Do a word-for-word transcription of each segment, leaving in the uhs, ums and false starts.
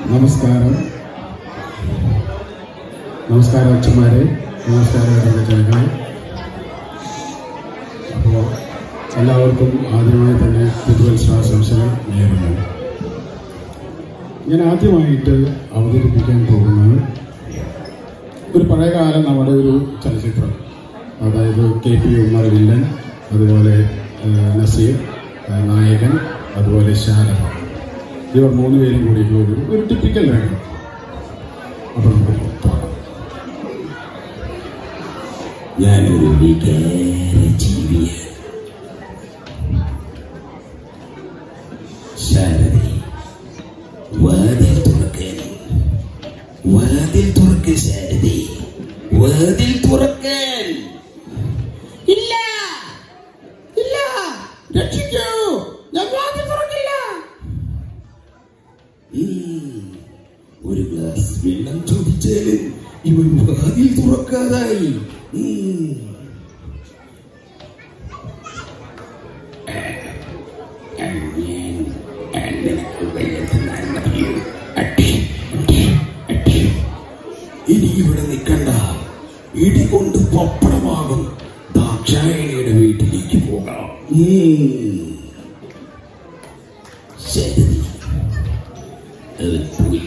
നമസ്കാരം നമസ്കാരം അച്ഛന്മാരെ, നമസ്കാരം ജനങ്ങളെ. അപ്പോൾ എല്ലാവർക്കും ആദ്യമായി തന്നെ പുതുവത്സരാശംസകൾ നേരുന്നു. ഞാൻ ആദ്യമായിട്ട് അവതരിപ്പിക്കാൻ പോകുന്നത് ഒരു പഴയകാലം നമ്മുടെ ഒരു ചലച്ചിത്രം, അതായത് കെ പി ഉമ്മർ വില്ലൻ, അതുപോലെ നസീർ നായകൻ, അതുപോലെ ശാരദ, ഇവർ മൂന്ന് പേരും കൂടിയിട്ടുള്ള ഒരു ഒരു ടിപ്പിക്കൽ രംഗം. അപ്പോൾ നമുക്ക് തുടങ്ങാം. ഞാനൊരു ജീവിയാണ്. ശാരദ, വാതിൽ തുറക്കാൻ, വാതിൽ തുറക്ക് ശാരദ, വാതിൽ തുറക്കാൻ. ഇല്ല ഇല്ല, രക്ഷിക്കൂ, ഞാൻ വാതിൽ തുറക്കില്ല. ഒരു ഗ്ലാസ് വെള്ളം ചോദിച്ചാലും ഇവൾ വാതിൽ തുറക്കാതായി. ഇനി ഇവിടെ നിൽക്കണ്ട, ഇടികൊണ്ട് പപ്പടമാകും. ദാക്ഷായണിയുടെ വീട്ടിലേക്ക് പോകാം. ശരി, പോയി.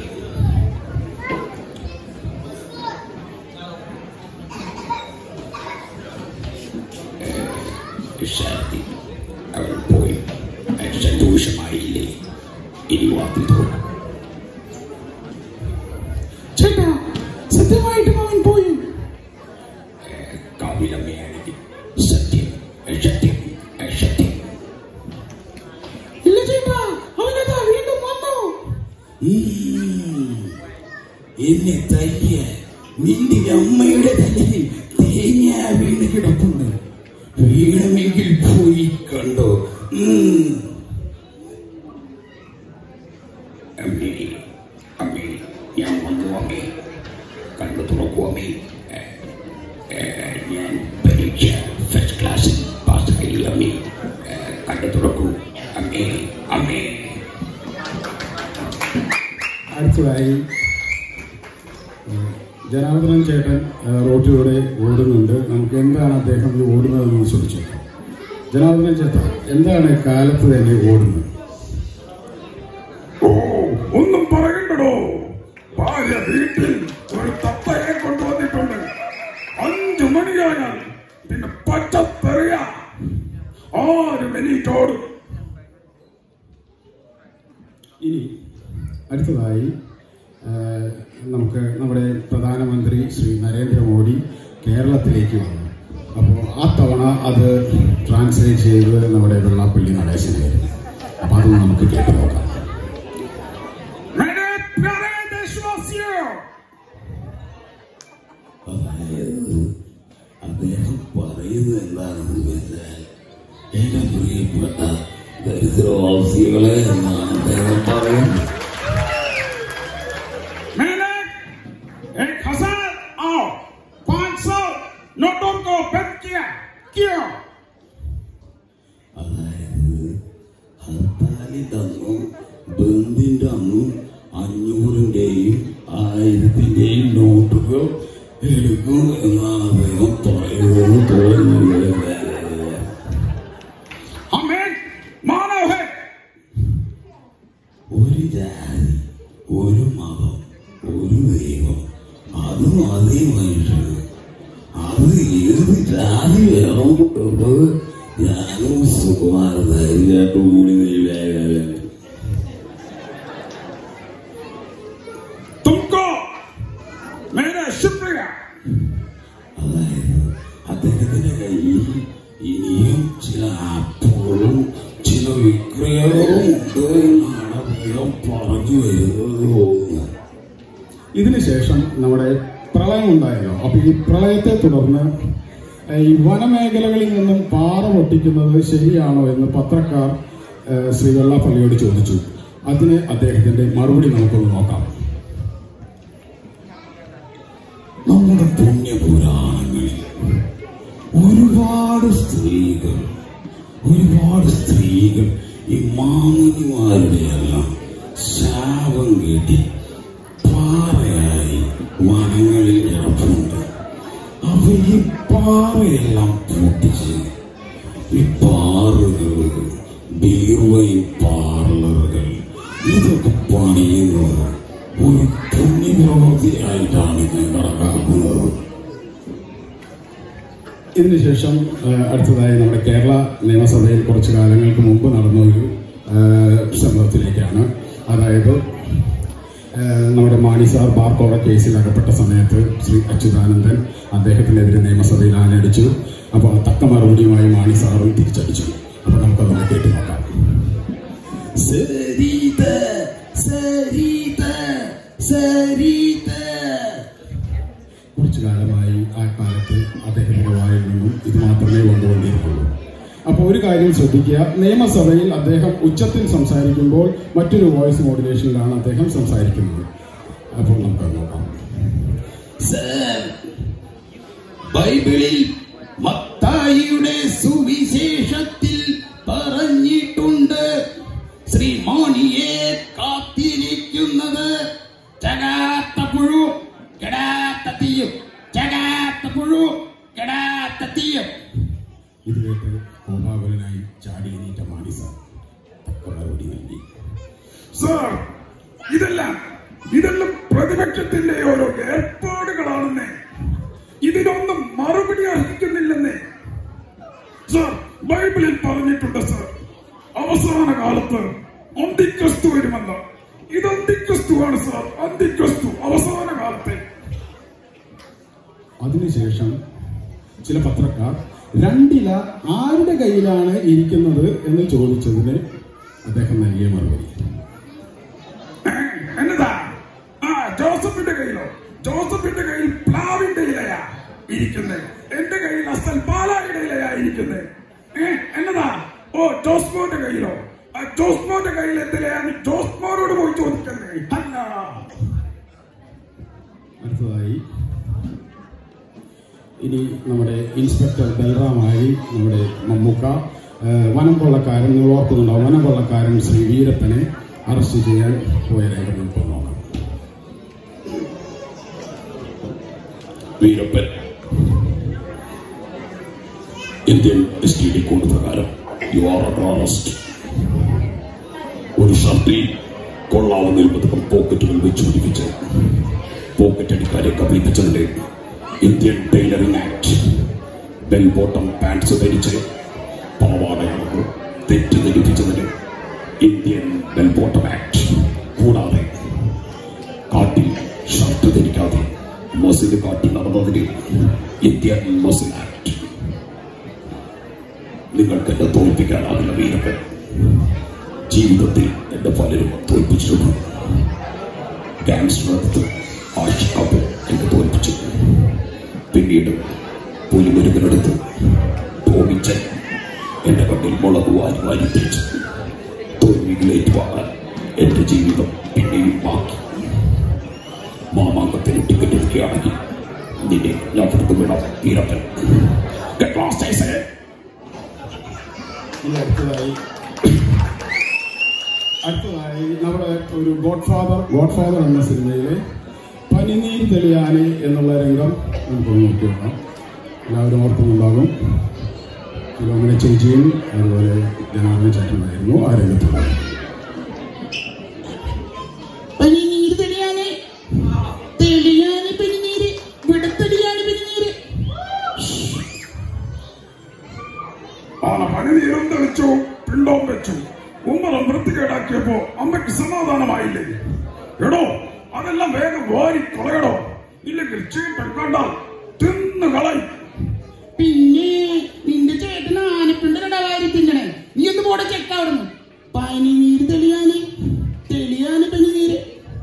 ശാന്തി, അവൾ പോയി. സന്തോഷമായില്ലേ? ഇനി വാതിൽ തുറക്കും. ചേട്ടാ, സത്യമായിട്ടും അവൻ പോയി. കവിളമ്മയാണെങ്കിൽ സത്യം സത്യം സത്യം. ഇല്ല ചേട്ടാ, അവനതാ വീണ്ടും വന്നു. എന്നെ തല്ലിയ നിന്റെ അമ്മയുടെ തലയിൽ തേങ്ങ വീണ് കിടപ്പുണ്ട്. വീണമെങ്കിൽ പോയി കണ്ടോ. അമ്മേ അമ്മേ, ഞാൻ വന്നു അമ്മേ, കണ്ടു തുറക്കൂ അമ്മേ. ഞാൻ പരീക്ഷ ഫസ്റ്റ് ക്ലാസ്സിൽ പാസ്സായി അമ്മേ, കണ്ടു തുറക്കൂ അമ്മേ അമ്മേ. അടുത്തതായി ജനാർദ്ദനൻ ചേട്ടൻ റോഡിലൂടെ ഓടുന്നുണ്ട്. നമുക്ക് എന്താണ് അദ്ദേഹം ഓടുന്നതെന്ന് ചോദിച്ചു. ജനാർദ്ദനൻ ചേട്ടൻ, എന്താണ് കാലത്ത് തന്നെ ഓടുന്നത്? ഓ, ഒന്നും പറയണ്ടോ. ഭാര്യ വീട്ടിൽ ഒരു തത്തയെ കൊണ്ടുവന്നിട്ടുണ്ട്. അഞ്ചു മണിയായാൽ പിന്നെ പച്ചത്തെറിയ ആരും എണീറ്റോടും. ഇനി അടുത്തതായി നമുക്ക് നമ്മുടെ പ്രധാനമന്ത്രി ശ്രീ നരേന്ദ്രമോദി കേരളത്തിലേക്ക് വന്നു. അപ്പോൾ ആ തവണ അത് ട്രാൻസ്ലേറ്റ് ചെയ്തത് നമ്മുടെ വെള്ളാപ്പള്ളി നടേശനായിരുന്നു. അപ്പം അത് നമുക്ക് കേട്ടു നോക്കാം. അദ്ദേഹം പറയുന്നത് എന്താണെന്ന് വെച്ചാൽ, എന്റെ പ്രിയപ്പെട്ട ദരിദ്രവാസികളെ എന്നാണ് അദ്ദേഹം പറയുന്നത്. അതായത് ഹർത്താലിന്റെ അന്നും ബന്ദിന്റെ അന്നും അഞ്ഞൂറിന്റെയും ആയിരത്തിന്റെയും നോട്ടുകൾ എടുക്കും എന്നാണ് അദ്ദേഹം പറയുന്നത്. തോന്നുന്നത് ഒരു ജാതി, ഒരു മതം, ഒരു ദൈവം, അതും അതേ മനുഷ്യന്. അത് ഏത് ജാതി വേണമെന്നുള്ളത് ഞാനും സുകുമാരനായിട്ടും കൂടി നീലായാലും അതായത് അദ്ദേഹത്തിന്റെ കയ്യിൽ ഇനിയും ചില ആപ്പുകളും ചില വിക്രയങ്ങളും ഉണ്ട് എന്നാണ് അദ്ദേഹം പറഞ്ഞു വരുന്നത്. ഇതിനുശേഷം നമ്മുടെ പ്രളയം ഉണ്ടായല്ലോ. അപ്പൊ ഈ പ്രളയത്തെ തുടർന്ന് ഈ വനമേഖലകളിൽ നിന്നും പാറ പൊട്ടിക്കുന്നത് ശരിയാണോ എന്ന് പത്രക്കാർ ശ്രീ വെള്ളാപ്പള്ളിയോട് ചോദിച്ചു. അതിന് അദ്ദേഹത്തിന്റെ മറുപടി നമുക്കൊന്ന് നോക്കാം. നമ്മുടെ പുണ്യപുരാണങ്ങളിൽ ഒരുപാട് സ്ത്രീകൾ ഒരുപാട് സ്ത്രീകൾ ഈ മാമുനിമാരുടെ എല്ലാം ശാപം കേട്ടി അവയെല്ലാം പൂട്ടിച്ച് ഈ ബാറുകൾ, ബീർവൈൻ പാർലറുകൾ ഇതൊക്കെ പണിയുന്നത് ഒരു പുണ്യപ്രവൃത്തിയായിട്ടാണ് ഞാൻ കണക്കാക്കുന്നത്. ഇതിനുശേഷം അടുത്തതായി നമ്മുടെ കേരള നിയമസഭയിൽ കുറച്ചു കാലങ്ങൾക്ക് മുമ്പ് നടന്ന ഒരു സംഭവത്തിലേക്കാണ്. അതായത് നമ്മുടെ മാണിസാർ ബാർ കോഴ കേസിൽ അകപ്പെട്ട സമയത്ത് ശ്രീ അച്യുതാനന്ദൻ അദ്ദേഹത്തിനെതിരെ നിയമസഭയിൽ ആഞ്ഞടിച്ചു. അപ്പോൾ തക്ക മറുപടിയുമായി മാണിസാറും തിരിച്ചടിച്ചു. അപ്പോൾ നമുക്കതൊന്ന് കേട്ടു നോക്കാം. കുറച്ചു കാലമായി ആ കാലത്ത് അദ്ദേഹത്തിന്റെ വായിൽ നിന്നും ഇത് മാത്രമേ കൊണ്ടുകൊണ്ടിരിക്കുള്ളൂ. അപ്പോൾ ഒരു കാര്യം ശ്രദ്ധിക്കുക, നിയമസഭയിൽ അദ്ദേഹം ഉച്ചത്തിൽ സംസാരിക്കുമ്പോൾ മറ്റൊരു വോയിസ് മോഡുലേഷനിലാണ് അദ്ദേഹം സംസാരിക്കുന്നത്. അപ്പോൾ നമുക്ക് നോക്കാം. ബൈബിളിൽ മത്തായിയുടെ സുവിശേഷത്തിൽ പറഞ്ഞിട്ടുണ്ട്, ശ്രീമാണിയെ കാത്തിരിക്കുന്നത് ചകാത്ത പുഴു കെടാത്ത തീയും, ചകാത്ത പുഴു കെടാത്ത തീയും. ഇത് കേട്ട് കോപാകുലനായി ചാടി എണീറ്റ മാണി സാർ തക്ക മറുപടി നൽകി. സാർ, ഇതെല്ലാം ഇതെല്ലാം പ്രതിപക്ഷത്തിന്റെ ഓരോ ഏർപ്പാടുകളാണെന്നേ, ഇതിനൊന്നും മറുപടി അർഹിക്കുന്നില്ലെന്നേ. സാർ, ബൈബിളിൽ പറഞ്ഞിട്ടുണ്ട് സാർ, അവസാന കാലത്ത് അന്തിക്രിസ്തു വരുമെന്ന്. ഇത് അന്തിക്രിസ്തുവാണ് സാർ, അന്തിക്രിസ്തു അവസാന കാലത്തെ. അതിനുശേഷം ചില പത്രക്കാർ രണ്ടില ആരുടെ കയ്യിലാണ് ഇരിക്കുന്നത് എന്ന് ചോദിച്ചതിന് അദ്ദേഹം നൽകിയ മറുപടി എന്നതാ? ആ ജോസഫിന്റെ കയ്യിലോ? ജോസഫിന്റെ കയ്യിൽ പ്ലാവിന്റെ ഇലയാ ഇരിക്കുന്നത്, എന്റെ കയ്യിൽ അസൽ പാലായുടെ ഇലയാ ഇരിക്കുന്നത്. ഏഹ് എന്നതാ? ഓ ജോസ്മോന്റെ കയ്യിലോ? ആ ജോസ്മോന്റെ കയ്യിൽ എന്തിലാണ്? ജോസ്മോനോട് പോയി ചോദിക്കുന്നത്. അല്ല. അടുത്തതായി ഇനി നമ്മുടെ ഇൻസ്പെക്ടർ ബൽറാമായി നമ്മുടെ മമ്മൂക്ക വനം കൊള്ളക്കാരൻ, നിങ്ങൾ ഓർക്കുന്നുണ്ടാവും, വനം കൊള്ളക്കാരൻ ശ്രീ വീരപ്പനെ അറസ്റ്റ് ചെയ്യാൻ പോയ രംഗം നമുക്ക് നോക്കാം. Veerappan Indian S T D code പ്രകാരം യു ആർ അണ്ടർ അറസ്റ്റ്. ഒരു ഷർട്ടിൽ കൊള്ളാവുന്ന പോക്കറ്റുകൾ വെച്ച് പിടിപ്പിച്ച് പോക്കറ്റടിക്കാരെ കബളിപ്പിച്ചതിന്റെ Indian tailoring act, bell bottom pants ധരിച്ച് പാവാടയാണ് തെറ്റിദ്ധരിപ്പിച്ചതിന് ഇന്ത്യൻ ബെൽ ബോട്ടം ആക്ട്, കൂടാതെ കാട്ടിൽ ഷർട്ട് ധരിക്കാതെ മസിൽ കാട്ടി നടന്നതിന് ഇന്ത്യൻ മസിൽ ആക്ട്. നിങ്ങൾക്ക് എന്നെ തോൽപ്പിക്കാനാവില്ല വീരപ്പൻ. ജീവിതത്തിൽ എന്റെ പലരും തോൽപ്പിച്ചിട്ടുണ്ട്. ഗാങ്സ്റ്റർ ആഷിഖ് എന്നെ തോൽപ്പിച്ചു. പിന്നീട് പുലിമുരുകനെടുത്ത് തോന്നിച്ച് എന്റെ കണ്ണിൽ മുളക് വാരി വാരി തിരിച്ച് തോൽവികളേറ്റ് വാങ്ങാൻ എന്റെ ജീവിതം പിന്നെയും ബാക്കി. മാമാങ്കത്തിന് ടിക്കറ്റ് എടുക്കുകയാണെങ്കിൽ നിന്നെ ഞാൻ പുറത്തു വിടാം വീരപ്പൻ. അടുത്തതായി അടുത്തതായി നമ്മുടെ ഒരു ഗോഡ് ഫാദർ ഗോഡ് ഫാദർ എന്ന സിനിമയിലെ പനിനീർ തെളിയാന് എന്നുള്ള രംഗം നമുക്ക് നോക്കി നോക്കാം. എല്ലാവരും ഓർക്കുന്നുണ്ടാകും. ഫിലോമിന ചേച്ചിയും അതുപോലെ ജനാർദ്ദന ചേട്ടനായിരുന്നു ആ രംഗത്തുള്ളത്. പനിനീര് തെളിയാന് തെളിയാന് പനിനീര് വിടത്തെളിയാന് പനിനീര്. ആ പനിനീരും തെളിച്ചു, പിണ്ടവും വെച്ചു, ഉമ്മറം വൃത്തികേടാക്കിയപ്പോ അമ്മയ്ക്ക് സമാധാനമായില്ലേ? എടോ, അതെല്ലാം വേഗം വാരി കളയടോ, ഇല്ലെങ്കിൽ ചീട്ടൻ കണ്ടാൽ തിന്നു കളയും. പിന്നെ നിന്റെ ചേട്ടൻ ആനപ്പിണ്ടടാ വാരി തിന്നണേ. നീ ഒന്ന് പോടെ ചെക്കാവുന്നു. പനിനീര് തെളിയാന് തെളിയാന് പനിനീര്.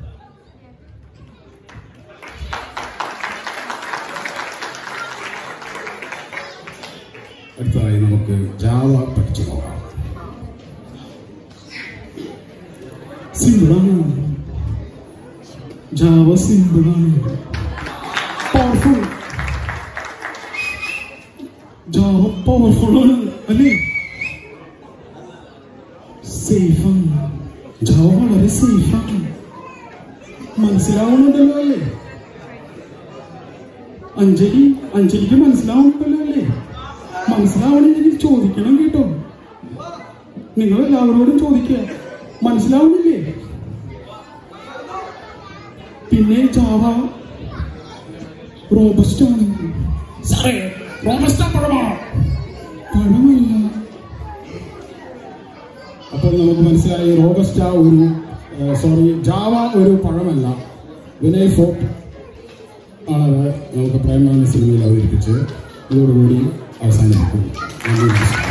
അടുത്തതായി നമുക്ക് ജാവ പഠിച്ചു നോക്കാം. സിമ്പിളാണ് ജാവ, സിമ്പിളാണ്, പവർഫുൾ. ജാവ പവർഫുൾ ആണ് അല്ലേ? സേഫാണ്. ജാവ വളരെ സേഫാണ്. മനസ്സിലാവുന്നുണ്ടല്ലോ അല്ലേ? അഞ്ജലി അഞ്ജലിക്ക് മനസ്സിലാവുന്നുണ്ടല്ലോ അല്ലേ? മനസ്സിലാവണമെങ്കിൽ ചോദിക്കണം കേട്ടോ. നിങ്ങൾ എല്ലാവരോടും ചോദിക്കുക, മനസ്സിലാവുന്നില്ലേ? പിന്നെ ജാവ റോബസ്റ്റ ആണ്. സാറേ, റോബസ്റ്റ പഴമാണോ? പഴമല്ല. അപ്പോൾ നമുക്ക് മനസ്സിലായി റോബസ്റ്റ ഒരു സോറി ജാവ ഒരു പഴമല്ല, വിനയ് ഫോർട്ട് ആണത് നമുക്ക് പ്രേമാനന്ദ സിനിമയിൽ അവതരിപ്പിച്ച് ഇതോടുകൂടി അവസാനിപ്പിക്കുന്നു.